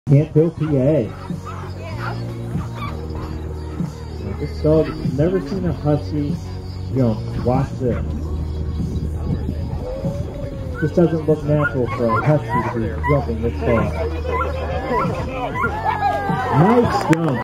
Cantville, PA. Now, this dog has never seen a husky jump. Watch this. This doesn't look natural for a husky to be jumping this far. Nice jump.